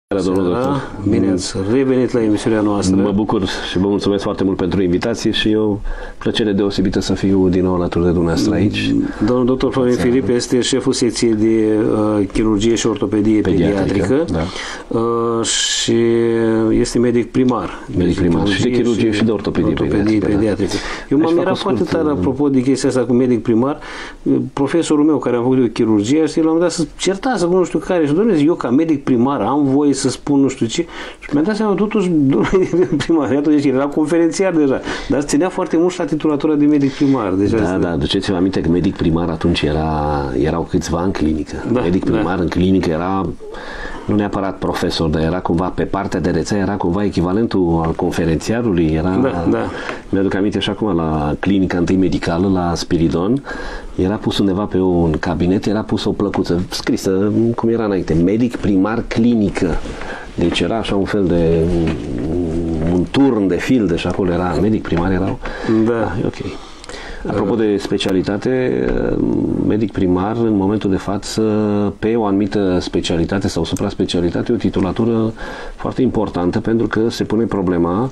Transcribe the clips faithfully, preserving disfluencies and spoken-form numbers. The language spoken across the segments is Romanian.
Domnul doctor. Bine ați revenit la emisiunea noastră. Mă bucur și vă mulțumesc foarte mult pentru invitație și eu plăcere deosebită să fiu din nou alături de dumneavoastră aici. Domnul doctor Florin Filip este șeful secției de uh, chirurgie și ortopedie pediatrică, pediatrică da. uh, și este medic primar. Medic primar și de chirurgie și, și de ortopedie, ortopedie pediatrică. pediatrică. Da. Eu m-am mirat foarte tare apropo de chestia asta cu medic primar. Profesorul meu care am făcut eu chirurgie și l-am dat să certați cu nu știu care și domnule, eu ca medic primar am voie să spun nu știu ce și mi-am dat seama totuși primariatul, deci era conferențiar deja, dar ținea foarte mult și la titulatura de medic primar. Deci da, asta... da, duceți-vă aminte că medic primar atunci era, erau câțiva în clinică. Da, medic primar da. În clinică era nu neapărat profesor, dar era cumva pe partea de rețea, era cumva echivalentul al conferențiarului. Era, da, da. Mi-aduc aminte și acum la clinica întâi medicală, la Spiridon, era pus undeva pe un cabinet, era pus o plăcuță scrisă, cum era înainte, medic primar clinică. Deci era așa un fel de un turn de filde și acolo era medic primar, erau... Da. Ah, ok. Apropo de specialitate, medic primar, în momentul de față, pe o anumită specialitate sau supra-specialitate, e o titulatură foarte importantă, pentru că se pune problema,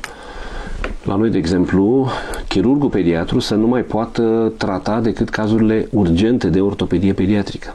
la noi, de exemplu, chirurgul pediatru să nu mai poată trata decât cazurile urgente de ortopedie pediatrică.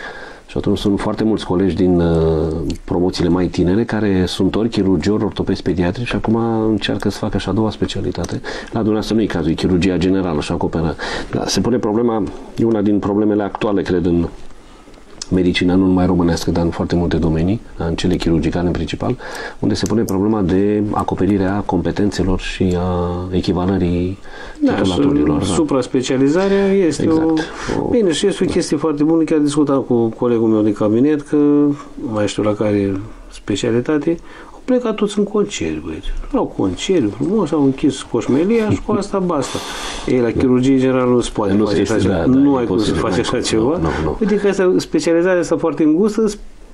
Și atunci sunt foarte mulți colegi din uh, promoțiile mai tinere care sunt ori chirurgi, ori ortopezi pediatrici și acum încearcă să facă și a doua specialitate. La dumneavoastră nu e cazul, e chirurgia generală și acoperă. Da, se pune problema, e una din problemele actuale, cred, în medicina, nu numai românească, dar în foarte multe domenii, în cele chirurgicale în principal, unde se pune problema de acoperirea competențelor și a echivalării titulaturilor. Da, supra-specializarea este exact. o... Bine, și este o chestie foarte bună, chiar discutam cu colegul meu de cabinet, că mai știu la care specialitate, au plecat toți în concediu, băieți. Au concediu, frumos, au închis coșmelia și cu asta basta. Ei, la chirurgie generală nu se poate nu face așa ceva. Da, nu da, ai cum să faci așa ceva. Nu, nu, nu. Uite că asta, specializarea asta foarte îngustă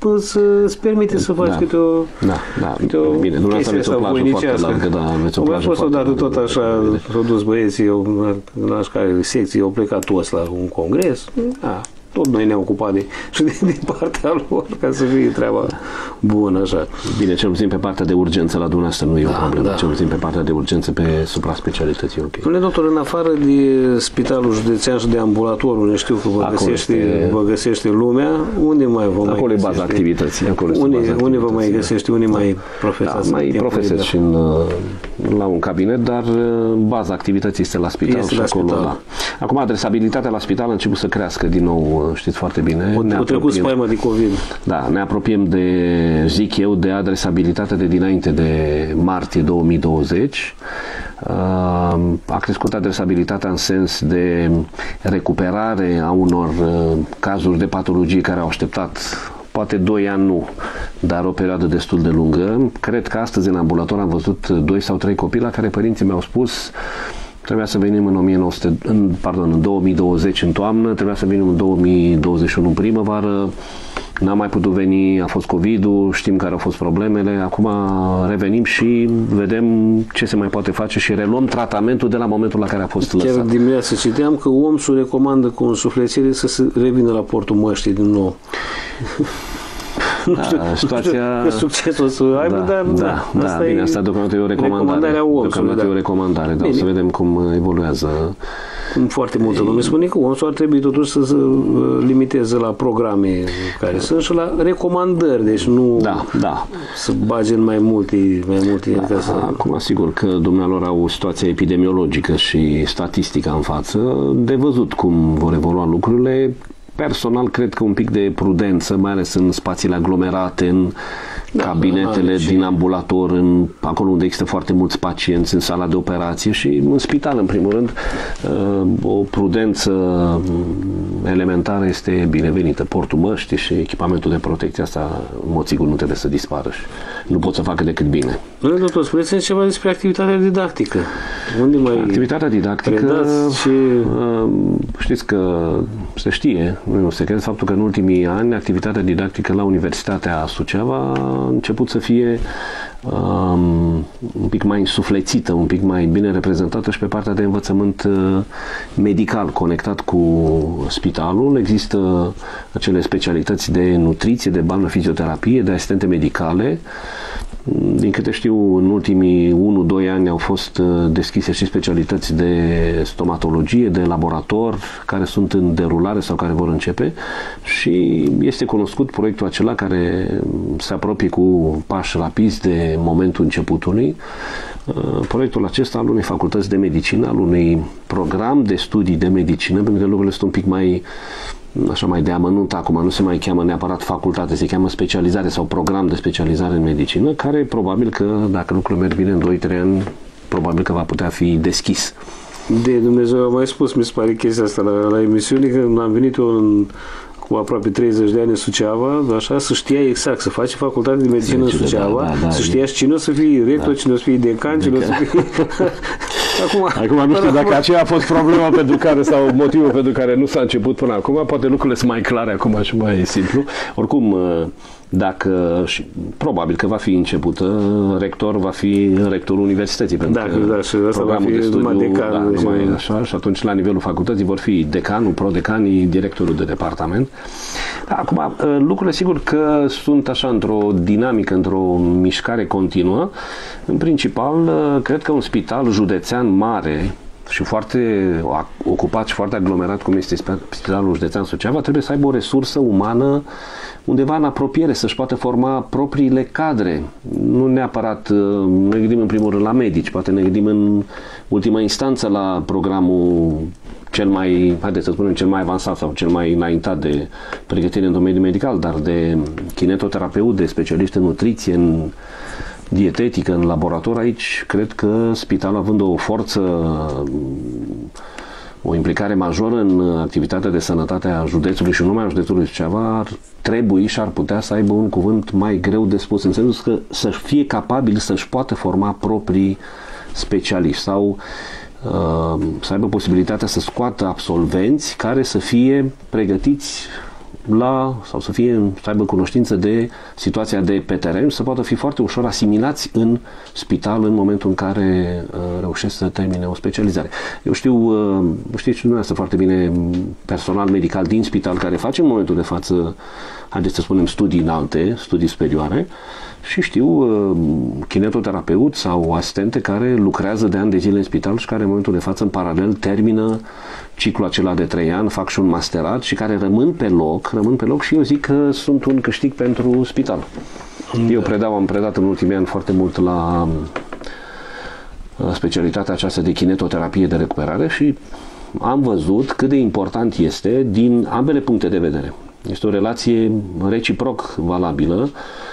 îți permite să faci da. câte o... Da, da. Bine, dumneavoastră aveți o plajă foarte largă, da, aveți o plajă foarte largă. Tot așa, s-au dus băieții, la care secții, au plecat toți la un congres. Da. Tot noi ne-am ocupat de, și de, de partea lor, ca să fie treaba bună, așa. Bine, cel puțin pe partea de urgență la dumneavoastră nu e da, o problemă, da. Cel puțin pe partea de urgență, pe supra-specialități, ok. Domnule doctor, în afară de spitalul județean și de ambulator, unde știu că vă găsește, este... vă găsește lumea, unde mai vă mai acolo e baza activității. Acolo unde, baza unde vă mai găsește, unde da. mai profesați? Da, mai profesezi și în, la un cabinet, dar baza activității este la spital este și la acolo, spital. da. Acum, adresabilitatea la spital a început să crească din nou, știți foarte bine. O trecut spaima de COVID. Da, ne apropiem de, zic eu, de adresabilitatea de dinainte de martie două mii douăzeci. A crescut adresabilitatea în sens de recuperare a unor cazuri de patologie care au așteptat poate doi ani nu, dar o perioadă destul de lungă. Cred că astăzi în ambulator am văzut doi sau trei copii la care părinții mi-au spus trebuia să venim în, o mie nouă sute, în, pardon, în două mii douăzeci în toamnă, trebuia să venim în două mii douăzeci și unu în primăvară, n-am mai putut veni, a fost COVID-ul, știm care au fost problemele, acum revenim și vedem ce se mai poate face și reluăm tratamentul de la momentul la care a fost lăsat. Chiar dimineața citeam că O M S-ul recomandă cu însuflețire să se revină la portul măștii din nou. Nu știu, da, situația... nu știu că succesul să aibă, da, dar da, da, da bine, asta deocamdată e o recomandare. Deocamdată e o recomandare, dar o să vedem cum evoluează. Foarte multă lume spune că O M S-ul ar trebui totuși să se limiteze la programe care da. sunt și la recomandări, deci nu da, da. să bage în mai multe, mai multe da, ca să... Acum, sigur că dumnealor au o situație epidemiologică și statistică în față, de văzut cum vor evolua lucrurile. Personal, cred că un pic de prudență, mai ales în spațiile aglomerate, în da, cabinetele da, din ambulator, în, acolo unde există foarte mulți pacienți, în sala de operație și în spital, în primul rând, o prudență elementară este binevenită. Portul măștii și echipamentul de protecție, asta, în mod sigur, nu trebuie să dispară și nu pot să facă decât bine. Domnule doctor, spuneți-ne ceva despre activitatea didactică. Unde mai activitatea didactică, și... știți că se știe, nu e un secret, faptul că în ultimii ani activitatea didactică la Universitatea Suceava a început să fie um, un pic mai însuflețită, un pic mai bine reprezentată și pe partea de învățământ uh, medical conectat cu spitalul. Există acele specialități de nutriție, de balnă fizioterapie, de asistente medicale. Din câte știu, în ultimii unu doi ani au fost deschise și specialități de stomatologie, de laborator, care sunt în derulare sau care vor începe și este cunoscut proiectul acela care se apropie cu pași rapizi de momentul începutului. Proiectul acesta al unei facultăți de medicină, al unui program de studii de medicină, pentru că lucrurile sunt un pic mai așa mai de amănunt acum, nu se mai cheamă neapărat facultate, se cheamă specializare sau program de specializare în medicină, care probabil că, dacă lucrurile merg bine în doi trei ani, probabil că va putea fi deschis. De Dumnezeu, am mai spus, mi se pare chestia asta la, la emisiune, că am venit eu în, cu aproape treizeci de ani în Suceava, așa, să știa exact, să faci facultate de medicină în Suceava, da, da, da, să știa și cine o să fie rector, da. Cine o să fie decan, cine o să fie... Acum, acum nu știu dacă aceea a fost problema pentru care sau motivul pentru care nu s-a început până acum, poate lucrurile sunt mai clare acum și mai simplu. Oricum, dacă, și probabil că va fi începută, rector va fi rectorul universității, pentru dacă, că da, și asta va fi de studiu, numai decan, da, numai așa, și atunci la nivelul facultății vor fi decanul, prodecanii, directorul de departament. Acum, lucrurile sigur că sunt așa într-o dinamică, într-o mișcare continuă. În principal, cred că un spital județean mare și foarte ocupat și foarte aglomerat, cum este Spitalul Județean Suceava, trebuie să aibă o resursă umană undeva în apropiere, să-și poată forma propriile cadre. Nu neapărat, ne gândim în primul rând la medici, poate ne gândim în ultima instanță la programul cel mai, haideți să spunem, cel mai avansat sau cel mai înaintat de pregătire în domeniul medical, dar de kinetoterapeut, de specialist în nutriție, în dietetică, în laborator. Aici cred că spitalul, având o forță, o implicare majoră în activitatea de sănătate a județului și nu numai a județului Suceava, ar trebui și ar putea să aibă un cuvânt mai greu de spus, în sensul că să fie capabil să-și poată forma proprii specialiști sau uh, să aibă posibilitatea să scoată absolvenți care să fie pregătiți la, sau să fie, să aibă cunoștință de situația de pe teren și să poată fi foarte ușor asimilați în spital în momentul în care uh, reușesc să termine o specializare. Eu știu, uh, știți și dumneavoastră foarte bine, personal medical din spital care face în momentul de față, haideți să spunem, studii înalte, studii superioare, și știu uh, kinetoterapeut sau asistente care lucrează de ani de zile în spital și care în momentul de față în paralel termină ciclul acela de trei ani, fac și un masterat și care rămân pe loc, rămân pe loc și eu zic că sunt un câștig pentru spital. Da. Eu predau, am predat în ultimii ani foarte mult la specialitatea aceasta de kinetoterapie de recuperare și am văzut cât de important este din ambele puncte de vedere. Este o relație reciproc valabilă.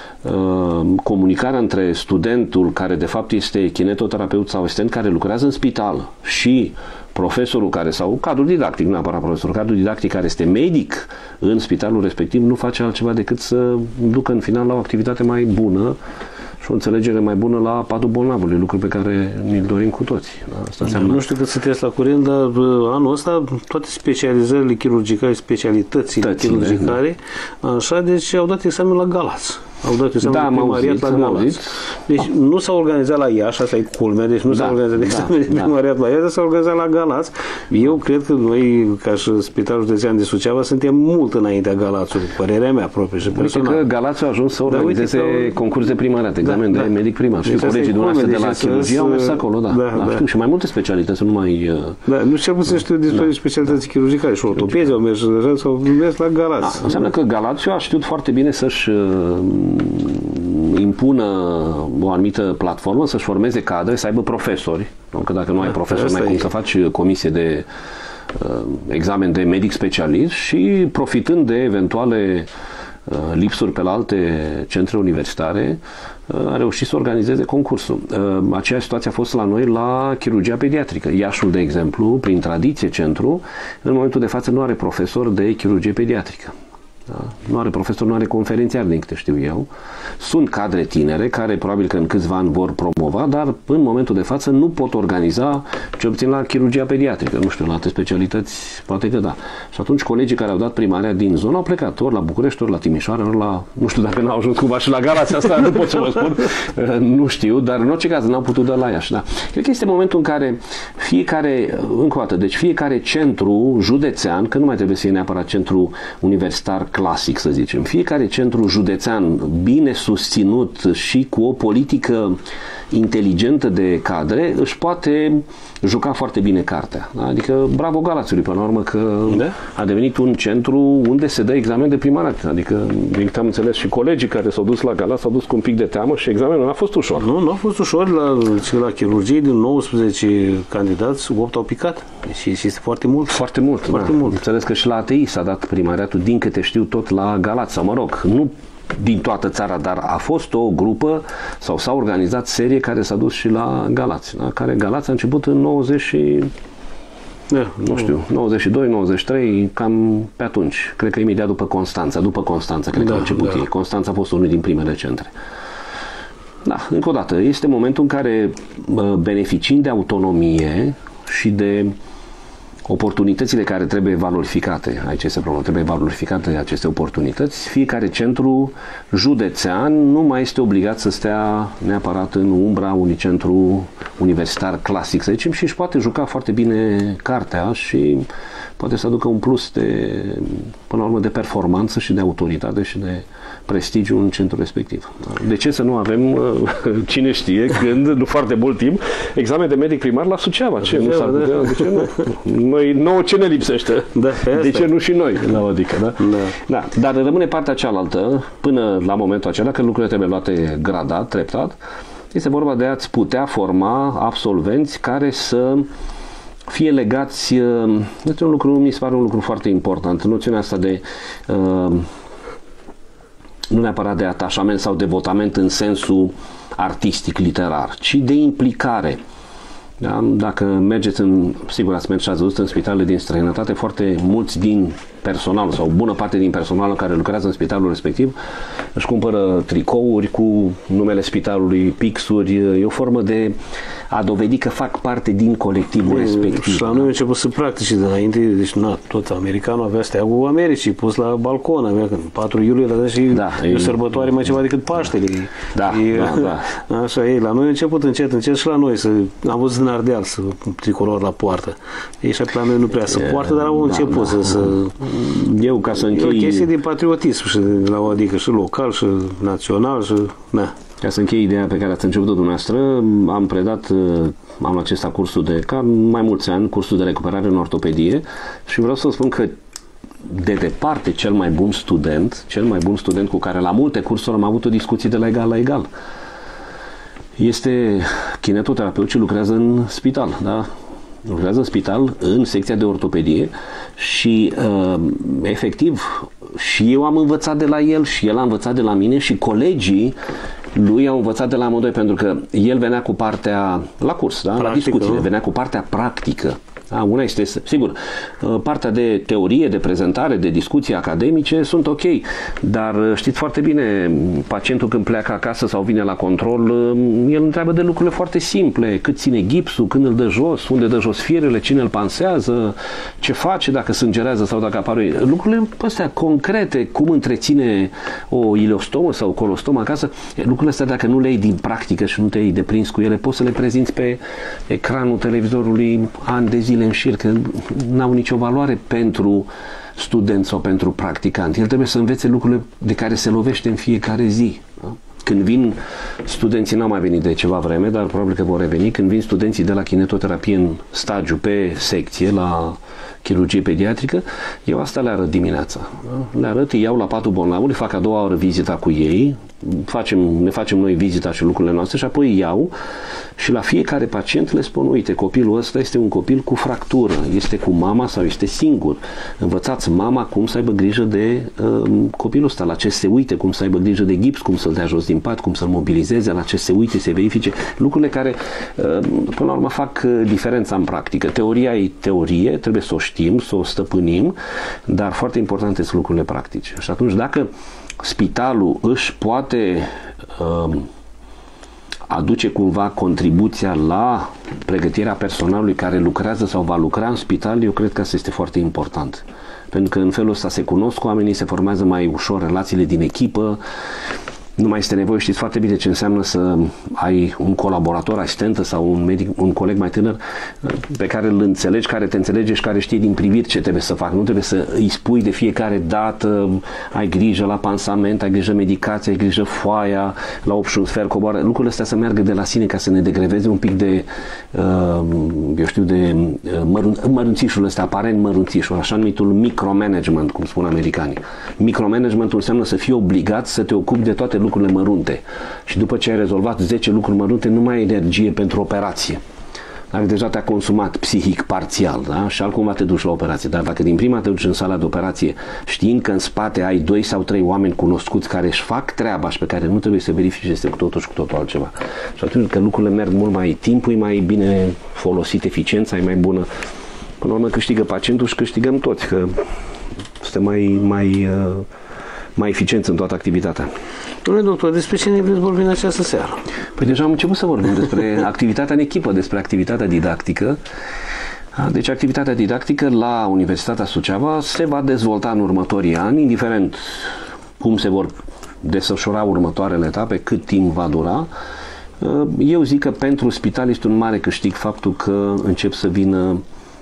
Comunicarea între studentul care de fapt este kinetoterapeut sau asistent care lucrează în spital și profesorul care, sau cadrul didactic, nu neapărat profesorul, cadrul didactic care este medic în spitalul respectiv, nu face altceva decât să ducă în final la o activitate mai bună și o înțelegere mai bună la patul bolnavului, lucru pe care ni-l dorim cu toți. Asta înseamnă... Nu știu cât sunteți la curent, dar anul ăsta toate specializările chirurgicale, specialitățile Tățile, chirurgicale, da. Așa, deci au dat examen la Galați. Au dat examen da, de primariat la Galați. Deci ah. nu s-a organizat la Iași, asta e culmea, deci nu da, s-a organizat de examen da, de primariat da. la Iași, dar s-a organizat la Galați. Eu cred că noi, ca și Spitalul Județean de Suceava, suntem mult înaintea Galațului, părerea mea proprie și personală. Uite că Galați a ajuns să organizeze da, concurs de primariat, examen da, de da. medic primar. Și deci colegii dumneavoastră de la chirurgie au mers acolo, da. da, da. Știu, și mai multe specialități, nu mai... Da, nu cel puțin știu despre da. specialități chirurgicale și ortopezi au mers, sau mers la Galați. Da, înseamnă că Galațiu a știut foarte bine să-și impună o anumită platformă, să-și formeze cadre, să aibă profesori. Că dacă nu ai profesori, n-ai cum să faci comisie de uh, examen de medic specialist și profitând de eventuale uh, lipsuri pe la alte centre universitare, uh, a reușit să organizeze concursul. Uh, aceeași situație a fost la noi la chirurgia pediatrică. Iașul, de exemplu, prin tradiție centru, în momentul de față nu are profesor de chirurgie pediatrică. Da? Nu are profesor, nu are conferențiar, din câte știu eu. Sunt cadre tinere care probabil că în câțiva ani vor promova, dar în momentul de față nu pot organiza, cel puțin la chirurgia pediatrică, nu știu, la alte specialități, poate că da. Și atunci colegii care au dat primarea din zonă au plecat ori la București, ori la Timișoara, ori la, nu știu dacă n-au ajuns cumva și la Galați, asta nu pot să vă spun, nu știu, dar în orice caz n-au putut da la Iași. Da. Cred că este momentul în care fiecare, încă o dată, deci fiecare centru județean, că nu mai trebuie să fie neapărat centru universitar clasic, să zicem. Fiecare centru județean bine susținut și cu o politică inteligentă de cadre își poate juca foarte bine cartea. Da? Adică bravo Galațiului, până la urmă, că da? a devenit un centru unde se dă examen de primarat. Adică, din câte am înțeles, și colegii care s-au dus la Galați s-au dus cu un pic de teamă și examenul n-a fost ușor. Nu, nu a fost ușor. La, la chirurgie, din nouăsprezece candidați, opt au picat. Și, și este foarte mult. Foarte mult, foarte da. mult. Înțeles că și la A T I s-a dat primariatul, din câte știu, tot la Galați, sau mă rog, nu din toată țara, dar a fost o grupă sau s-a organizat serie care s-a dus și la Galați, da? Care Galați a început în nouăzeci și, da, nu nu. știu, nouăzeci și doi nouăzeci și trei, cam pe atunci. Cred că imediat după Constanța, după Constanța, cred da, că a început da. ei. Constanța a fost unul din primele centre. Da, încă o dată, este momentul în care, beneficiind de autonomie și de oportunitățile care trebuie valorificate, aici este problema, trebuie valorificate aceste oportunități, fiecare centru județean nu mai este obligat să stea neapărat în umbra unui centru universitar clasic, să zicem, și își poate juca foarte bine cartea și poate să aducă un plus de, până la urmă, de performanță și de autoritate și de prestigiu în centrul respectiv. De ce să nu avem, cine știe, când, nu foarte mult timp, examen de medic primar la Suceava? Ce? Nu s-ar putea? De ce nu? Noi, nouă ce ne lipsește? Da, de ce nu și noi? Da, adică, da? Da. Da. Dar rămâne partea cealaltă, până la momentul acela, când lucrurile trebuie luate gradat, treptat, este vorba de a-ți putea forma absolvenți care să fie legați, este un lucru, mi se pare un lucru foarte important, noțiunea asta de uh, nu neapărat de atașament sau devotament în sensul artistic, literar, ci de implicare. Da? Dacă mergeți în, sigur ați mers și ați văzut în spitalele din străinătate, foarte mulți din personal sau bună parte din personalul care lucrează în spitalul respectiv își cumpără tricouri cu numele spitalului, pixuri, e o formă de a dovedi că fac parte din colectivul respectiv. Și la noi au început să practice de înainte, deci na, tot americanul avea steagul Americii pus la balcon, avea când patru iulie era și da, e o sărbătoare mai ceva decât Paștele. Da, e, da, da. Așa e, la noi a început încet, încet și la noi, să, am văzut în Ardeal să tricolor la poartă. Ei și la noi nu prea să poartă, dar au început da, da. să, să eu ca să închei... E o chestie de patriotism și de la, adică și local și național și da. Ca să închei ideea pe care ați început-o dumneavoastră, am predat anul acesta cursul de, ca mai mulți ani, cursul de recuperare în ortopedie și vreau să spun că de departe cel mai bun student, cel mai bun student cu care la multe cursuri am avut o discuție de la egal la egal, este kinetoterapeut și lucrează în spital, da? Lucrează în spital, în secția de ortopedie și uh, efectiv și eu am învățat de la el și el a învățat de la mine și colegii lui au învățat de la amândoi, pentru că el venea cu partea la curs, da? La discuțiile, venea cu partea practică. Da, una este, sigur, partea de teorie, de prezentare, de discuții academice sunt ok, dar știți foarte bine, pacientul când pleacă acasă sau vine la control, el întreabă de lucrurile foarte simple, cât ține gipsul, când îl dă jos, unde dă jos firele, cine îl pansează, ce face dacă sângerează sau dacă apare. Lucrurile astea concrete, cum întreține o ileostomă sau colostomă acasă, lucrurile astea dacă nu le iei din practică și nu te iei de prins cu ele, poți să le prezinți pe ecranul televizorului ani de zile în șir, că n-au nicio valoare pentru student sau pentru practicant. El trebuie să învețe lucrurile de care se lovește în fiecare zi. Da? Când vin studenții, n-au mai venit de ceva vreme, dar probabil că vor reveni, când vin studenții de la kinetoterapie în stagiu pe secție, la chirurgie pediatrică, eu asta le arăt dimineața. Da? Le arăt, îi iau la patul bolnavului, fac a doua oră vizita cu ei, facem, ne facem noi vizita și lucrurile noastre și apoi iau și la fiecare pacient le spun, uite, copilul ăsta este un copil cu fractură, este cu mama sau este singur. Învățați mama cum să aibă grijă de uh, copilul ăsta, la ce se uite, cum să aibă grijă de gips, cum să-l dea jos din pat, cum să-l mobilizeze, la ce se uite, se verifice, lucrurile care uh, până la urmă fac diferența în practică. Teoria e teorie, trebuie să o știm, să o stăpânim, dar foarte importante sunt lucrurile practice. Și atunci dacă spitalul își poate uh, aduce cumva contribuția la pregătirea personalului care lucrează sau va lucra în spital, eu cred că asta este foarte important. Pentru că în felul ăsta se cunosc oamenii, se formează mai ușor relațiile din echipă, nu mai este nevoie, știți foarte bine ce înseamnă să ai un colaborator, asistentă sau un medic, un coleg mai tânăr pe care îl înțelegi, care te înțelege și care știe din priviri ce trebuie să facă. Nu trebuie să îi spui de fiecare dată, ai grijă la pansament, ai grijă medicație, ai grijă foaia, la opt și un sfert coboară. Lucrurile astea să meargă de la sine ca să ne degreveze un pic de, eu știu, de mărunțișul ăsta, aparent mărunțișul, așa numitul micromanagement, cum spun americanii. Micromanagementul înseamnă să fii obligat să te ocupi de toate lucrurile mărunte. Și după ce ai rezolvat zece lucruri mărunte, nu mai ai energie pentru operație. Dacă deja te-a consumat psihic parțial, da? Și altcumva te duci la operație. Dar dacă din prima te duci în sala de operație știind că în spate ai doi sau trei oameni cunoscuți care își fac treaba și pe care nu trebuie să verifici, este cu totul și cu totul altceva. Și atunci că lucrurile merg mult mai, timpul e mai bine folosit, eficiența e mai bună. Până la urmă câștigă pacientul și câștigăm toți, că suntem mai, mai, mai eficienți în toată activitatea. Domnule doctor, despre ce ne vreți vorbi în această seară? Păi deja am început să vorbim despre activitatea în echipă, despre activitatea didactică. Deci activitatea didactică la Universitatea Suceava se va dezvolta în următorii ani, indiferent cum se vor desfășura următoarele etape, cât timp va dura. Eu zic că pentru spital este un mare câștig faptul că încep să vină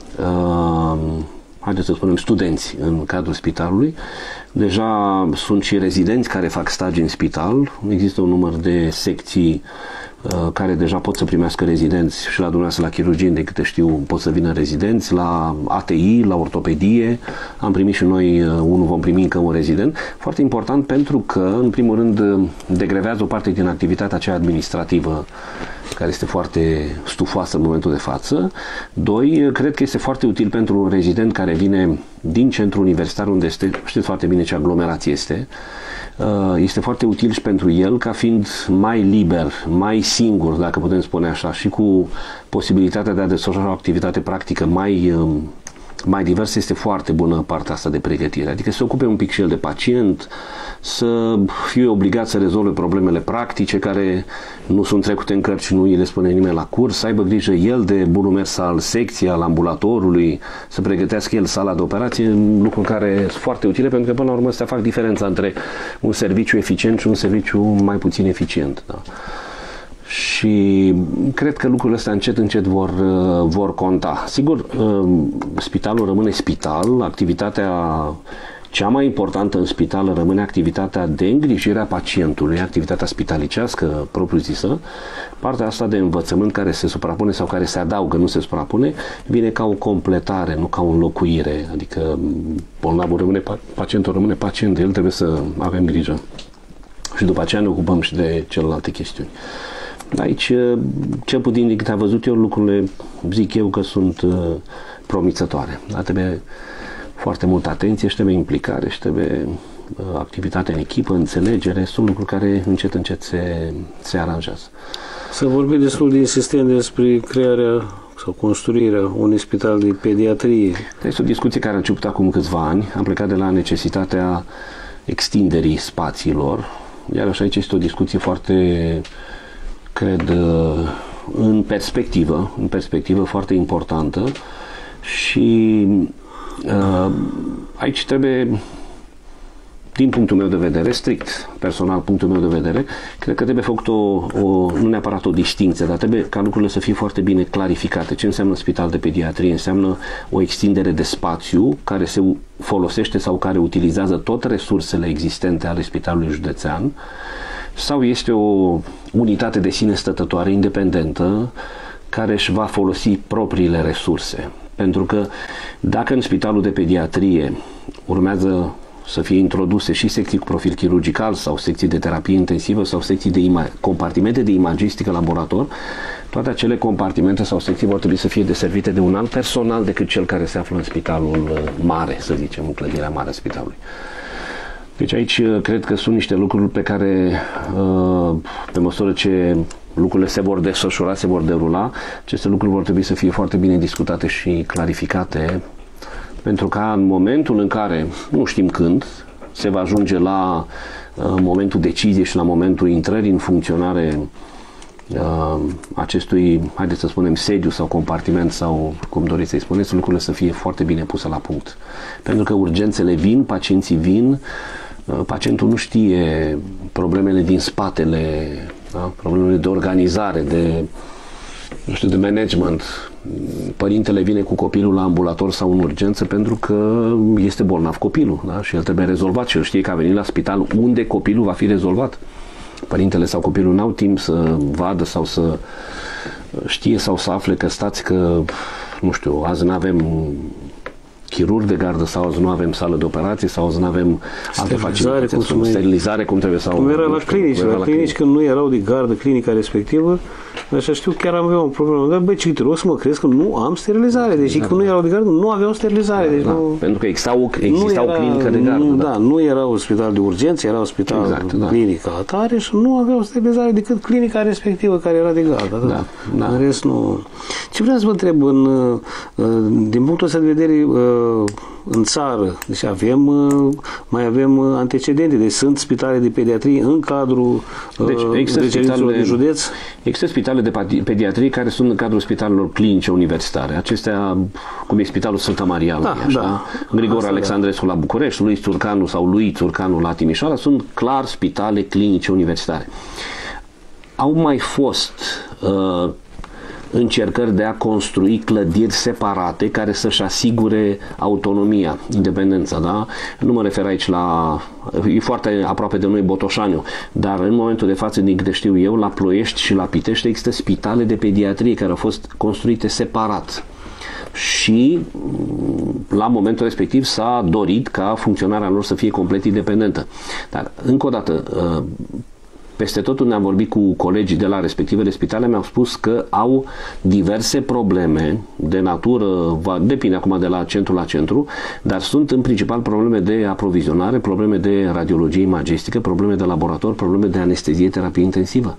uh, haideți să spunem, studenți în cadrul spitalului. Deja sunt și rezidenți care fac stagii în spital. Există un număr de secții uh, care deja pot să primească rezidenți și la dumneavoastră la chirurgie, de câte știu, pot să vină rezidenți, la A T I, la ortopedie. Am primit și noi uh, unul, vom primi încă un rezident. Foarte important pentru că, în primul rând, degrevează o parte din activitatea aceea administrativă care este foarte stufoasă în momentul de față. Doi, cred că este foarte util pentru un rezident care vine din centrul universitar, unde este, știți foarte bine ce aglomerație este, este foarte util și pentru el ca fiind mai liber, mai singur, dacă putem spune așa, și cu posibilitatea de a desfășura o activitate practică mai mai divers, este foarte bună partea asta de pregătire. Adică să se ocupe un pic și el de pacient, să fie obligat să rezolve problemele practice care nu sunt trecute în cărți și nu îi le spune nimeni la curs, să aibă grijă el de bunul mers al secției, al ambulatorului, să pregătească el sala de operație, lucruri care sunt foarte utile, pentru că până la urmă astea fac diferența între un serviciu eficient și un serviciu mai puțin eficient. Da. Și cred că lucrurile astea încet, încet vor, vor conta. Sigur, spitalul rămâne spital, activitatea cea mai importantă în spital rămâne activitatea de îngrijire a pacientului, activitatea spitalicească propriu-zisă. Partea asta de învățământ care se suprapune sau care se adaugă, nu se suprapune, vine ca o completare, nu ca o înlocuire. Adică bolnavul rămâne, pacientul rămâne pacient, de el trebuie să avem grijă. Și după aceea ne ocupăm și de celelalte chestiuni. Aici, cel puțin din câte am văzut eu, lucrurile, zic eu, că sunt uh, promițătoare. Dar trebuie foarte multă atenție și trebuie implicare și trebuie uh, activitate în echipă, înțelegere. Sunt lucruri care încet, încet se, se aranjează. Să vorbim destul de insistent despre crearea sau construirea unui spital de pediatrie. Este o discuție care a început acum câțiva ani. Am plecat de la necesitatea extinderii spațiilor. Iar așa aici este o discuție foarte, cred, în perspectivă, în perspectivă foarte importantă și uh, aici trebuie, din punctul meu de vedere, strict personal punctul meu de vedere, cred că trebuie făcut o, o nu neapărat o distinție, dar trebuie ca lucrurile să fie foarte bine clarificate. Ce înseamnă spital de pediatrie? Înseamnă o extindere de spațiu care se folosește sau care utilizează toate resursele existente ale spitalului județean, sau este o unitate de sine stătătoare independentă care își va folosi propriile resurse. Pentru că dacă în spitalul de pediatrie urmează să fie introduse și secții cu profil chirurgical sau secții de terapie intensivă sau secții de compartimente de imagistică laborator, toate acele compartimente sau secții vor trebui să fie deservite de un alt personal decât cel care se află în spitalul mare, să zicem, în clădirea mare a spitalului. Deci aici cred că sunt niște lucruri pe care, pe măsură ce lucrurile se vor desfășura, se vor derula, aceste lucruri vor trebui să fie foarte bine discutate și clarificate, pentru că în momentul în care, nu știm când, se va ajunge la momentul deciziei și la momentul intrării în funcționare acestui, haideți să spunem, sediu sau compartiment sau cum doriți să-i spuneți, lucrurile să fie foarte bine puse la punct. Pentru că urgențele vin, pacienții vin, pacientul nu știe problemele din spatele, da? Problemele de organizare, de, nu știu, de management. Părintele vine cu copilul la ambulator sau în urgență pentru că este bolnav copilul, da? Și el trebuie rezolvat și el știe că a venit la spital unde copilul va fi rezolvat. Părintele sau copilul n-au timp să vadă sau să știe sau să afle că stați că, nu știu, azi n-avem chirurg de gardă sau azi nu avem sală de operații sau azi nu avem alte facilități, cum sterilizare cum trebuie. Sau, cum era la știu, clinici, era la la clinici când nu erau de gardă clinica respectivă, așa știu, chiar aveam o problemă. Dar băi, ce te rog să mă crezi că nu am sterilizare. Deci da, când nu erau de gardă, nu aveau sterilizare. Deci da, nu, pentru că exista o, exista era, o clinică de gardă. Nu, da. da, nu era un spital de urgență, era un spital exact, da. clinica atare și nu aveau sterilizare decât clinica respectivă care era de gardă. Da, da. În rest nu. Ce vreau să vă întreb, în, din punctul ăsta de vedere, în țară, deci avem, mai avem antecedente, deci sunt spitale de pediatrie în cadrul deci, există spitale de județ? Există spitale de pediatrie care sunt în cadrul spitalelor clinice universitare. Acestea, cum e Spitalul Sfânta Maria, da, așa, da. Grigor Asta Alexandrescu da. la București, lui Țurcanu sau lui Țurcanu la Timișoara, sunt clar spitale clinice universitare. Au mai fost uh, încercări de a construi clădiri separate care să-și asigure autonomia, independența, da? Nu mă refer aici la... e foarte aproape de noi Botoșaniu, dar în momentul de față, din câte știu eu, la Ploiești și la Pitești există spitale de pediatrie care au fost construite separat. Și la momentul respectiv s-a dorit ca funcționarea lor să fie complet independentă. Dar, încă o dată, peste tot unde am vorbit cu colegii de la respectivele spitale, mi-au spus că au diverse probleme de natură, va, depinde acum de la centru la centru, dar sunt în principal probleme de aprovizionare, probleme de radiologie imagistică, probleme de laborator, probleme de anestezie, terapie intensivă.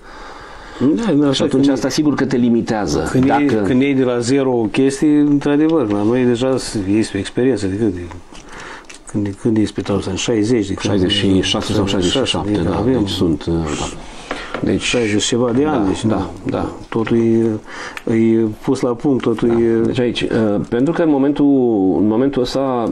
Da, și atunci asta sigur că te limitează. Când, Dacă... iei, când iei de la zero o chestie, într-adevăr, la noi deja iei pe experiență de cât de... Când, când e spitalul ăsta? În șaizeci? De șaizeci și șase sau șaizeci și șapte, da. Avem, deci sunt... Da. Deci, șaizeci și ceva de ani. Da, deci, da, da. Totul e, e pus la punct, totul da. e... Deci aici, pentru că în momentul, în momentul ăsta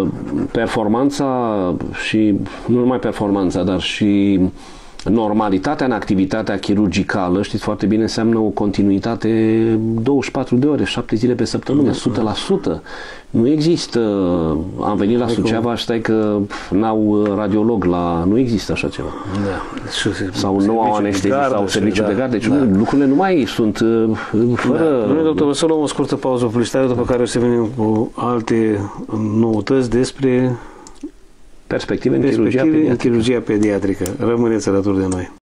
performanța și, nu numai performanța, dar și normalitatea în activitatea chirurgicală, știți foarte bine, înseamnă o continuitate douăzeci și patru de ore, șapte zile pe săptămână, o sută la sută. Nu există, am venit la Suceava și stai că n-au radiolog la... Nu există așa ceva. Da. Sau nu au anestezie sau serviciu da, de gardă. Deci da. lucrurile nu mai sunt fără... Da. Doctor, să luăm o scurtă pauză publicitară, după care o să venim cu alte noutăți despre perspective în chirurgia pediatrică. Chirurgia pediatrică. Rămâneți alături de noi.